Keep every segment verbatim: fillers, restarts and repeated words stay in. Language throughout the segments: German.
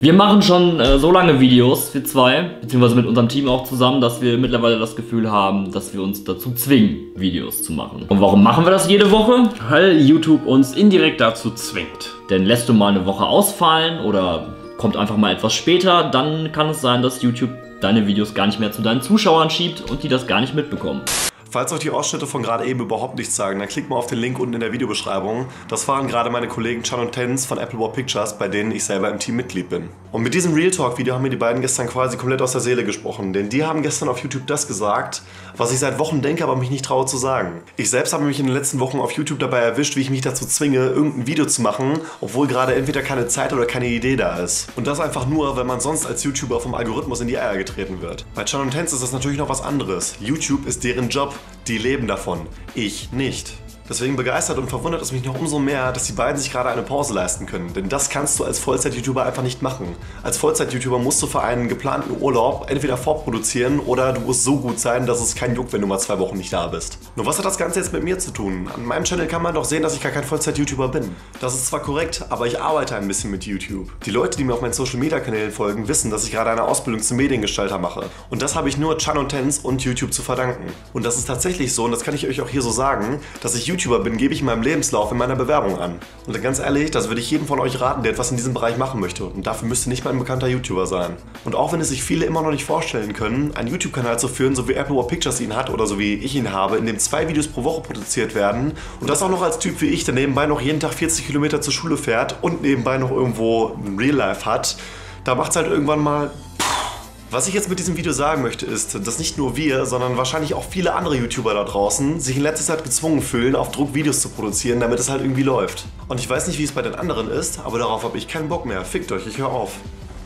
Wir machen schon äh, so lange Videos, wir zwei, beziehungsweise mit unserem Team auch zusammen, dass wir mittlerweile das Gefühl haben, dass wir uns dazu zwingen, Videos zu machen. Und warum machen wir das jede Woche? Weil YouTube uns indirekt dazu zwingt. Denn lässt du mal eine Woche ausfallen oder kommt einfach mal etwas später, dann kann es sein, dass YouTube deine Videos gar nicht mehr zu deinen Zuschauern schiebt und die das gar nicht mitbekommen. Falls euch die Ausschnitte von gerade eben überhaupt nichts sagen, dann klickt mal auf den Link unten in der Videobeschreibung. Das waren gerade meine Kollegen Chan und Tens von Apple War Pictures, bei denen ich selber im Team Mitglied bin. Und mit diesem Real Talk Video haben mir die beiden gestern quasi komplett aus der Seele gesprochen, denn die haben gestern auf YouTube das gesagt, was ich seit Wochen denke, aber mich nicht traue zu sagen. Ich selbst habe mich in den letzten Wochen auf YouTube dabei erwischt, wie ich mich dazu zwinge, irgendein Video zu machen, obwohl gerade entweder keine Zeit oder keine Idee da ist. Und das einfach nur, wenn man sonst als YouTuber vom Algorithmus in die Eier getreten wird. Bei Chan und Tens ist das natürlich noch was anderes. YouTube ist deren Job, die leben davon. Ich nicht. Deswegen begeistert und verwundert es mich noch umso mehr, dass die beiden sich gerade eine Pause leisten können. Denn das kannst du als Vollzeit-YouTuber einfach nicht machen. Als Vollzeit-YouTuber musst du für einen geplanten Urlaub entweder vorproduzieren oder du musst so gut sein, dass es kein juckt, wenn du mal zwei Wochen nicht da bist. Nur was hat das Ganze jetzt mit mir zu tun? An meinem Channel kann man doch sehen, dass ich gar kein Vollzeit-YouTuber bin. Das ist zwar korrekt, aber ich arbeite ein bisschen mit YouTube. Die Leute, die mir auf meinen Social-Media-Kanälen folgen, wissen, dass ich gerade eine Ausbildung zum Mediengestalter mache. Und das habe ich nur Chan und Tens und YouTube zu verdanken. Und das ist tatsächlich so, und das kann ich euch auch hier so sagen, dass ich YouTuber bin, gebe ich in meinem Lebenslauf in meiner Bewerbung an. Und ganz ehrlich, das würde ich jedem von euch raten, der etwas in diesem Bereich machen möchte. Und dafür müsste nicht mal ein bekannter YouTuber sein. Und auch wenn es sich viele immer noch nicht vorstellen können, einen YouTube-Kanal zu führen, so wie Apple War Pictures ihn hat oder so wie ich ihn habe, in dem zwei Videos pro Woche produziert werden und das auch noch als Typ wie ich, der nebenbei noch jeden Tag vierzig Kilometer zur Schule fährt und nebenbei noch irgendwo ein Real Life hat, da macht es halt irgendwann mal... Was ich jetzt mit diesem Video sagen möchte ist, dass nicht nur wir, sondern wahrscheinlich auch viele andere YouTuber da draußen sich in letzter Zeit gezwungen fühlen, auf Druck Videos zu produzieren, damit es halt irgendwie läuft. Und ich weiß nicht, wie es bei den anderen ist, aber darauf habe ich keinen Bock mehr. Fickt euch, ich höre auf.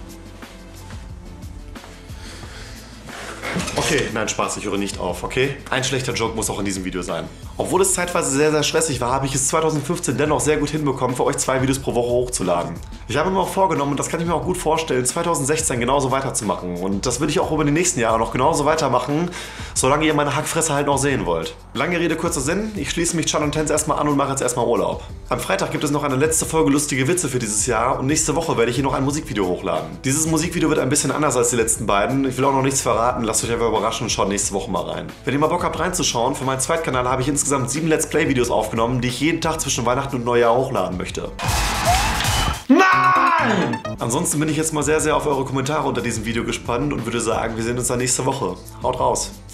Okay, nein, Spaß, ich höre nicht auf, okay? Ein schlechter Joke muss auch in diesem Video sein. Obwohl es zeitweise sehr, sehr stressig war, habe ich es zweitausendfünfzehn dennoch sehr gut hinbekommen, für euch zwei Videos pro Woche hochzuladen. Ich habe mir auch vorgenommen, und das kann ich mir auch gut vorstellen, zweitausendsechzehn genauso weiterzumachen. Und das würde ich auch über die nächsten Jahre noch genauso weitermachen, solange ihr meine Hackfresse halt noch sehen wollt. Lange Rede, kurzer Sinn, ich schließe mich Chan und Tens erstmal an und mache jetzt erstmal Urlaub. Am Freitag gibt es noch eine letzte Folge lustige Witze für dieses Jahr und nächste Woche werde ich hier noch ein Musikvideo hochladen. Dieses Musikvideo wird ein bisschen anders als die letzten beiden. Ich will auch noch nichts verraten, lasst euch einfach überraschen und schaut nächste Woche mal rein. Wenn ihr mal Bock habt reinzuschauen, für meinen Zweitkanal habe ich insgesamt sieben Let's Play Videos aufgenommen, die ich jeden Tag zwischen Weihnachten und Neujahr hochladen möchte. Nein! Ansonsten bin ich jetzt mal sehr, sehr auf eure Kommentare unter diesem Video gespannt und würde sagen, wir sehen uns dann nächste Woche. Haut raus!